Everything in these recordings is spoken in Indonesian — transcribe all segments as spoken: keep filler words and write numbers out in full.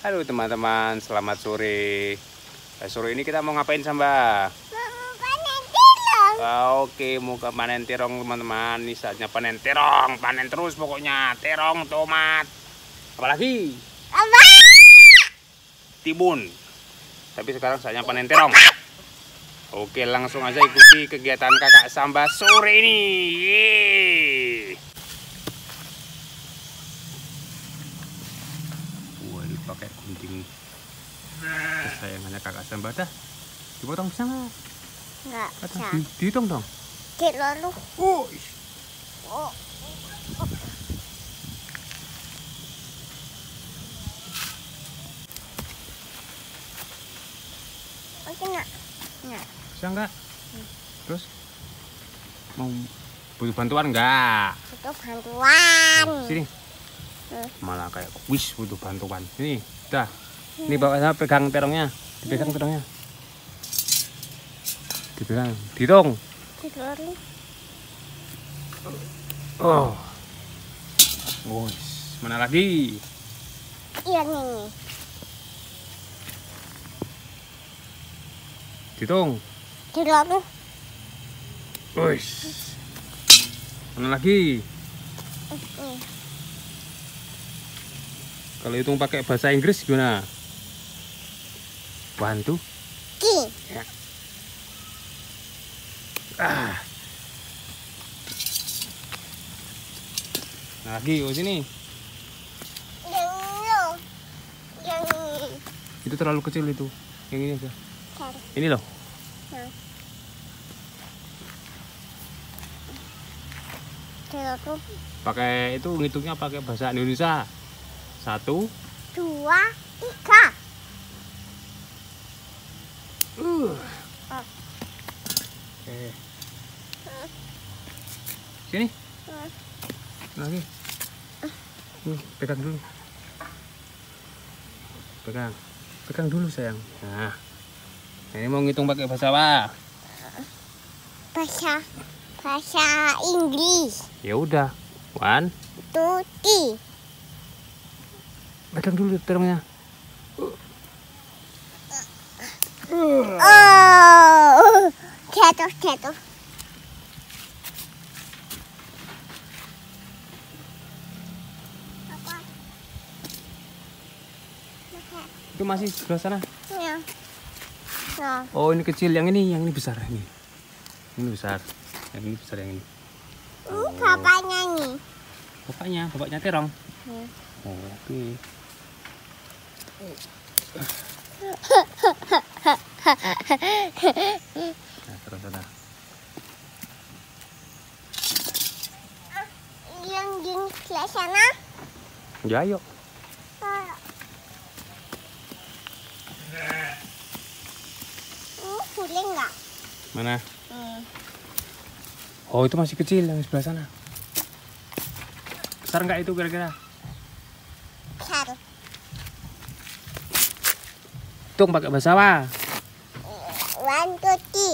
Halo teman-teman, selamat sore. Eh, sore ini kita mau ngapain Samba? Mau panen terong. Ah, oke, mau ke panen terong teman-teman. Ini saatnya panen terong, panen terus pokoknya. Terong, tomat, apalagi Apa? timun. Tapi sekarang saatnya panen terong. Oke, langsung aja ikuti kegiatan kakak Samba sore ini. Yeay. Wah, ini pakai gunting kesayangannya kakak Samba dah. Dipotong bisa nggak? Nggak bisa. Di, dihitung dong. Di lalu. Oh. Oh. Oke nak. Nah. Bisa nggak? Terus mau butuh bantuan nggak? Butuh bantuan. Oh, sini. Hmm. Malah kayak wis butuh bantuan. Ini, dah. Ini bawa sana pegang terongnya. Dipegang terongnya. Dipegang. Dihitung. Di lalu. Oh. Oh, mana lagi? Yang ini. Dihitung. Di lalu. Wis. Mana lagi? Ini. Kalau hitung pakai bahasa Inggris gimana? Bantu. Ki. Ya. Ah. Nah, lagi, oh sini. Yang ini. Yang ini. Itu terlalu kecil itu. Yang ini aja. Cari. Ini loh. Nah. Di lalu. Pakai itu ngitungnya pakai bahasa Indonesia. Satu. Dua. Tiga. Uh. Oh. Oke. Sini. Hmm. Lagi. Nih, pegang dulu. Pegang. Pegang dulu sayang. Nah. Ini mau ngitung pakai bahasa apa? Bahasa bahasa Inggris. Ya udah. One. Two, three. Pegang dulu terongnya. Oh, jatuh jatuh. Apa? Itu masih sebelah sana. Ya. Nah, Oh, ini kecil, yang ini, yang ini besar ini. Ini besar. Yang ini besar yang ini. ini bapaknya nih. Bapaknya, bapaknya terong. Ya. Oh, oke. Nah, terus ada. Yang di sebelah sana. Ya, yuk. Oh. Ini boleh nggak? Mana? Hmm. Oh, itu masih kecil yang sebelah sana. Besar nggak itu kira-kira? Besar. Hitung pakai bahasa apa? One, two, three.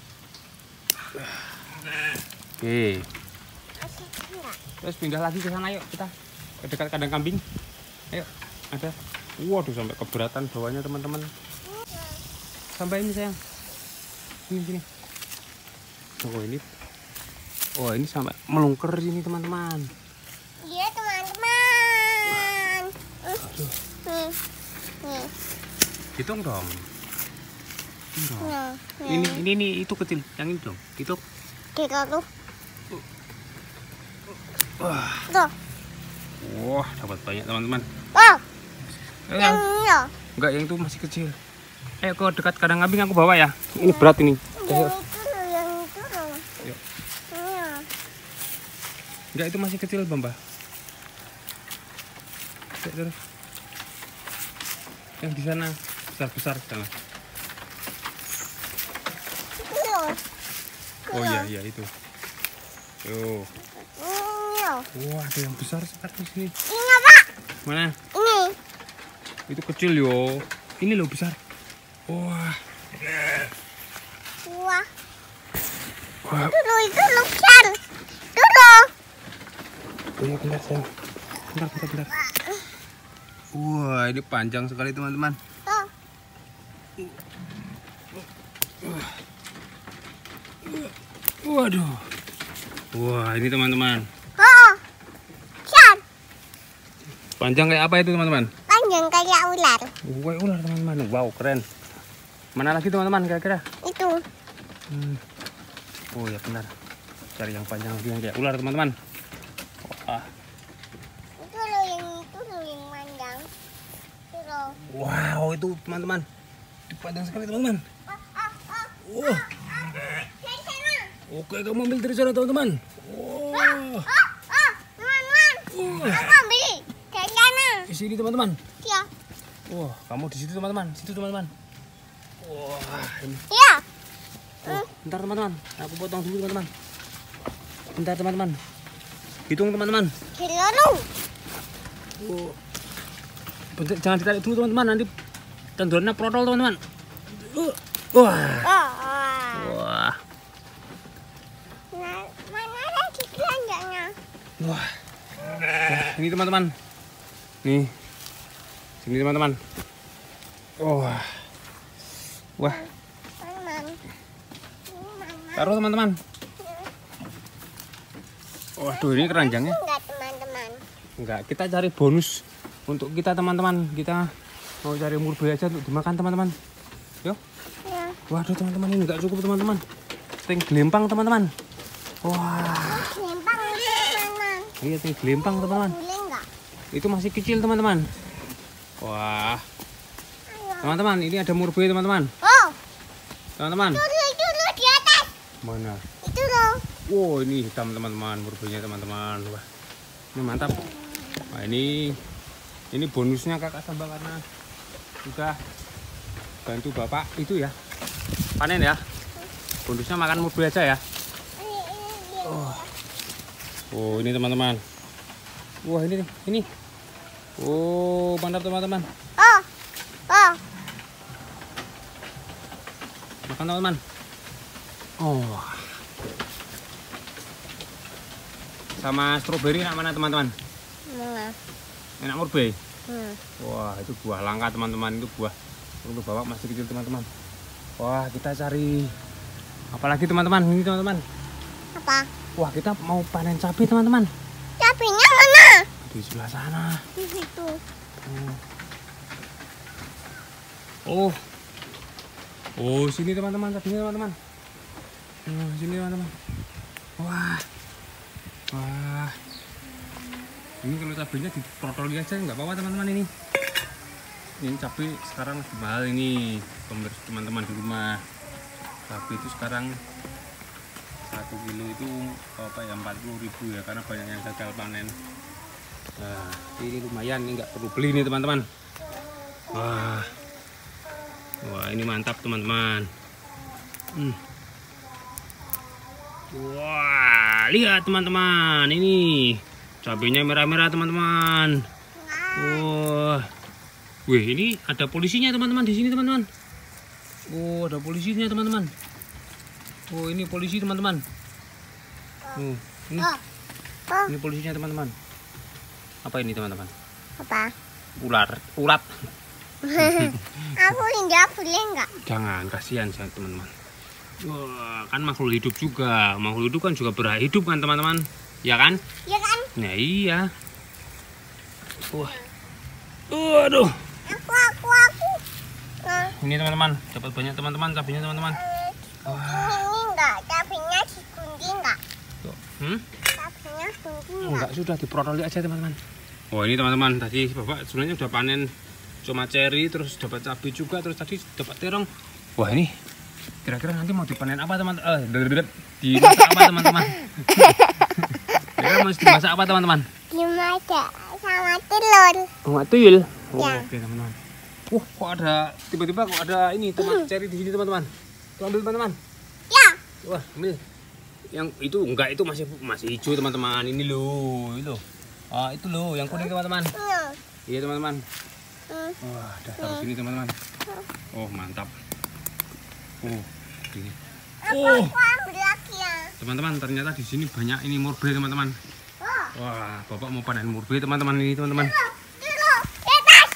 Oke. Masih enggak? Terus pindah lagi ke sana yuk kita. Ke dekat kandang kambing. Ayo, ada. Waduh, sampai keberatan bawahnya teman-teman. Sampai ini sayang. Sini sini. Oh, ini. Oh, ini sampai melungker sini teman-teman. Iya teman-teman. Aduh. Hmm. Hmm. Hitung dong. Hitung dong. Nah, Ini ini ini itu kecil, yang ini dong. Hitung. di lalu. Wah. Tuh. Wah, dapat banyak teman-teman. Oh, Ayo, yang yang ini. enggak, yang itu masih kecil. Ayo ke dekat kandang kambing aku bawa ya. Ini berat ini. Ayo. Yang itu loh, yang itu loh. Yuk. Iya. Enggak, itu masih kecil, Bamba. Ayo, terus. Yang di sana besar-besar sana. Itu loh. Oh iya iya itu. Yo. Ini loh. Wah, ada yang besar sekali di sini. Ini apa? Mana? Ini. Itu kecil yo. Ini loh besar. Wah. Wah. Wah. Itu loh, itu loh besar. Itu loh. Iya, bentar sayang. Bentar, bentar, bentar. Wah, ini panjang sekali teman-teman. Oh. Waduh. Wah, ini teman-teman. Oh. Siap. Panjang kayak apa itu teman-teman? Panjang kayak ular. Wah, ular teman-teman. Wow, keren. Mana lagi teman-teman kira-kira? Itu. Hmm. Oh ya benar. Cari yang panjang lagi yang kayak ular teman-teman. Wah. Itu loh yang itu loh yang panjang. Itu loh. Wow, itu teman-teman. Itu panjang sekali teman-teman. Oh, oh, oh. Wah. Dari sana. Oke, kamu ambil dari sana teman-teman. Oh, Wah. oh, teman-teman. Wah. Aku ambil dari sana. Di sini teman-teman. Ya. Wah, kamu di situ teman-teman. Situ teman-teman. Wah, ini. Ya. Oh, bentar teman-teman. Aku potong dulu teman-teman. Bentar teman-teman. Hitung teman-teman. Lalu. Oh. Bentar, jangan ditarik dulu teman-teman. Nanti tendorannya protol teman-teman. Uh. Wah. Oh, oh. Wah. Nah, mana lagi keranjangnya? Wah. Wah, ini teman-teman. Nih. Sini teman-teman. Wah. Wah. Teman. Taruh teman-teman. Waduh, ini keranjangnya. Enggak, teman-teman. Enggak, kita cari bonus untuk kita teman-teman. Kita mau cari murbe aja untuk dimakan teman-teman. Yuk. Ya. Waduh teman-teman, ini enggak cukup teman-teman. Ting gelempang teman-teman. Wah. Lempang teman-teman. Iya, ting gelempang teman-teman. Boleh enggak? Itu masih kecil teman-teman. Wah. Ayo. Teman-teman, ini ada murbe teman-teman. Oh, Teman-teman. itu loh, itu loh di atas. Mana? Itu loh. Wow, ini hitam teman-teman, murbenya teman-teman. Wah, ini mantap. Wah, ini ini bonusnya kakak Samba karena sudah bantu bapak itu ya panen ya. Bonusnya makan murbe aja ya. Ini, ini dia. Oh, oh ini teman-teman. Wah ini nih, ini. Oh mantap teman-teman. Oh, oh. Makan teman-teman. Oh. Sama stroberi enak mana teman-teman? Mana? Enak murbe. Hmm. Wah itu buah langka teman-teman, itu buah untuk bapak masih kecil teman-teman. Wah kita cari apalagi teman-teman, ini teman-teman. Apa? Wah kita mau panen cabai teman-teman. Cabenya mana? Di sebelah sana. Di situ. Oh, oh sini teman-teman, cabainya teman-teman. Oh, sini teman-teman. Wah, wah. Ini kalau cabainya diprotoli aja nggak apa-apa teman-teman ini. Ini cabai sekarang lebih mahal ini, pemirsa teman-teman di rumah. Cabai itu sekarang satu kilo itu apa ya empat puluh ribu ya, karena banyak yang gagal panen. Nah, ini lumayan, ini nggak perlu beli nih teman-teman. Wah, wah ini mantap teman-teman. Hmm. Wah, lihat teman-teman, ini cabenya merah-merah teman-teman. Wah, wih ini ada polisinya teman-teman di sini teman-teman. Oh ada polisinya teman-teman. Oh ini polisi teman-teman. Oh ini, Oh, oh. ini polisinya teman-teman. Apa ini teman-teman? Apa? Ular, ulat. Aku enggak boleh enggak? Jangan, kasihan saya teman-teman. Wah, kan makhluk hidup juga. Makhluk hidup kan juga berhak hidup kan teman-teman. Ya kan? Ya kan? Nah iya. Wah. Waduh. Aku, aku, aku. Nah, Ini teman-teman, dapat banyak teman-teman cabenya teman-teman. ini enggak, cabenya digunting enggak? Hmm? Cabenya gunting enggak? Enggak, sudah diprotoli aja teman-teman. Oh ini teman-teman, tadi bapak sebenarnya udah panen cuma ceri, terus dapat cabai juga, terus tadi dapat terong. Wah ini kira-kira nanti mau dipanen apa teman? Eh, dimasak apa teman-teman? Kira-kira mau dimasak apa teman-teman? Dimasak sama telur. Bunga tuyul. Oh, Ya. oke teman-teman. Wah, kok ada tiba-tiba kok ada ini tomat ceri di sini teman-teman. Tuh, ambil teman-teman. Ya. Wah, ambil. Yang itu enggak, itu masih masih hijau teman-teman. Ini loh, itu loh. Ah, itu loh yang kuning teman-teman. Iya. Iya teman-teman. Hmm. Wah, dah taruh sini teman-teman. Oh, mantap. Oh, ini. Aku, Oh, aku ambil lagi ya. teman-teman, ternyata di sini banyak ini murbe teman-teman. Oh, Wah, bapak mau panen murbe teman-teman ini teman-teman. telur, telur, di atas.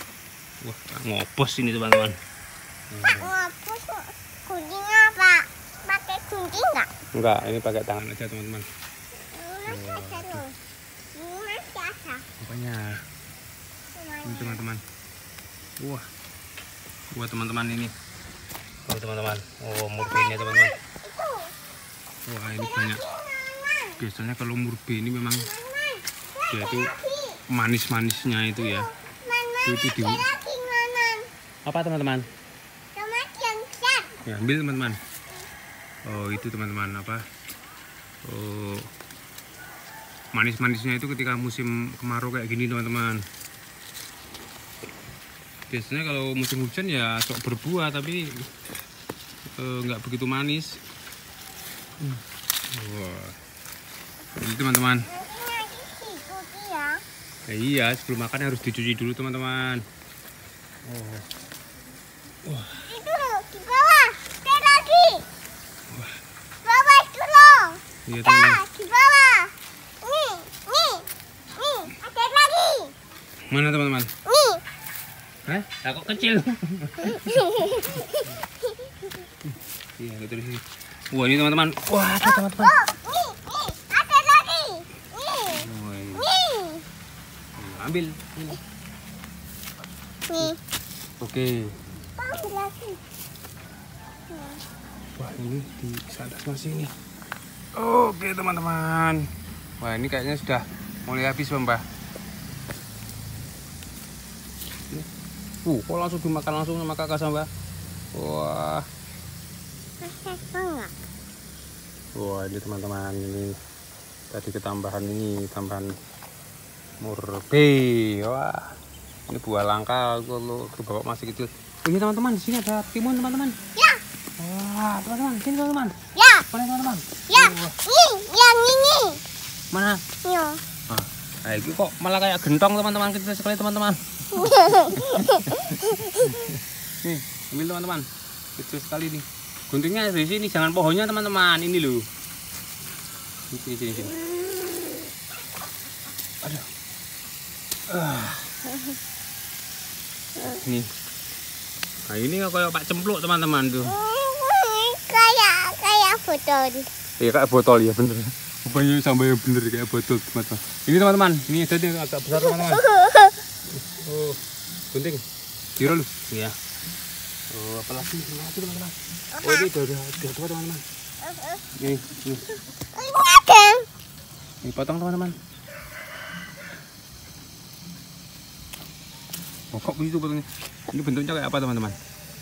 ngopos ini teman-teman. Pak, ngapus guntingnya Pak? Pakai gunting nggak? Enggak, ini pakai tangan aja teman-teman. Masih ada loh. Ini masih ada. Makanya ini Semuanya. teman-teman. Wah, wah teman-teman ini. Oh teman-teman, oh murbeinya teman-teman. Itu. Wah ini banyak. Biasanya kalau murbei ini memang dia itu manis-manisnya itu ya. Mana? Itu di Ada lagi mana? apa teman-teman? Tomat yang besar. Ya, ambil teman-teman. Oh itu teman-teman apa? Oh manis-manisnya itu ketika musim kemarau kayak gini teman-teman. Biasanya kalau musim hujan ya sok berbuah tapi eh, nggak begitu manis. Wah ini teman-teman. Nanti nanti dicuci ya. Ya, iya sebelum makan harus dicuci dulu teman-teman. Oh. Wah. Itu loh di bawah. Ada lagi. Bawah itu loh. Iya Dah, teman-teman. di bawah. Nih, nih, nih. Ada lagi. Mana teman-teman? Nih. Hah? Lah kok kecil? Iya terus ini. Wah ini teman-teman. Wah ada teman-teman. Oh, nih, nih. Ada lagi. Nih, Wah, ini. nih. Ambil. Ini. Nih. Oke. Ambil lagi. Wah ini di sana sini. Oke teman-teman. Wah ini kayaknya sudah mulai habis Mbak. Uh, kok langsung dimakan langsung sama kakak sama Mbak? Wah. Masih enggak? Wah ini teman-teman ini tadi ketambahan ini tambahan murbei. Wah ini buah langka kalau bapak masih kecil. Oh ini teman-teman di sini ada timun teman-teman. Ya, Wah teman-teman sini teman-teman. ya, Mana teman-teman? ya. Wah, Nih, yang ini. mana? Yo. Ah, nah, ini kok malah kayak gentong teman-teman kecil sekali teman-teman. Nih ambil teman-teman kecil sekali nih. Guntingnya di sini jangan pohonnya teman-teman ini loh. Sini sini sini. Aduh. Ah. Nih. Nah ini kayak Pak Cempluk teman-teman tuh. Hmm, kayak kayak botol. Iya kayak botol ya bener. Rupanya sampai bener kayak botol teman-teman. Ini teman-teman, ini ada yang agak besar teman-teman. Oh, gunting. Tiro lu. Iya. Oh, apalagi ini lagi teman-teman. Oh ini udah udah udah tua teman-teman. Nih, nih. Ini ada. Ini potong teman-teman. Oh, kok begitu potongnya? Ini bentuknya kayak apa teman-teman?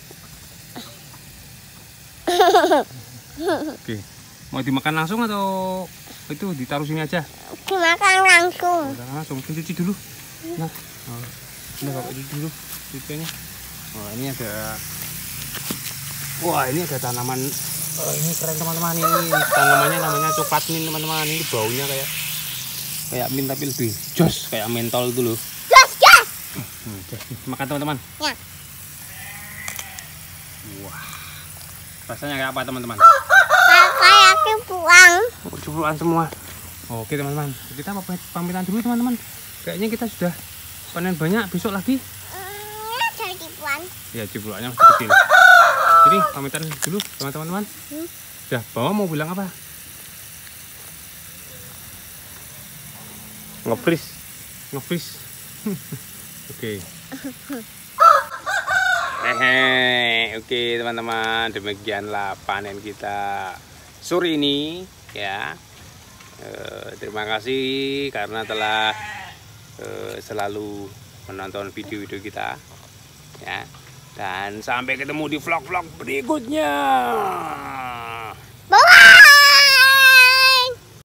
Oke, mau dimakan langsung atau itu ditaruh sini aja? Dimakan langsung. Udah langsung cuci dulu. Nah, oh, ini bapak cuci dulu cuciannya. Oh ini ada, wah ini ada tanaman. Oh, ini keren teman-teman ini tanamannya namanya coklat mint teman-teman. Ini baunya kayak kayak mint tapi lebih jos kayak mentol dulu. Gas, gas. Hmm, jos. Makan teman-teman. Ya. Wah, rasanya kayak apa teman-teman? Kayak buang. Oh, cupluan semua. Oke teman-teman, kita pamitan dulu teman-teman. Kayaknya kita sudah panen banyak, besok lagi. Ya, jadi buang. Ya cupluannya masih kecil. Jadi pamitan dulu teman-teman. Hmm. Dah, bawa mau bilang apa? Nge-freeze. Nge-freeze. Oke. Hehe, oke teman-teman, demikianlah panen kita sore ini ya. Eh, terima kasih karena telah eh, selalu menonton video-video kita ya. Dan sampai ketemu di vlog-vlog berikutnya.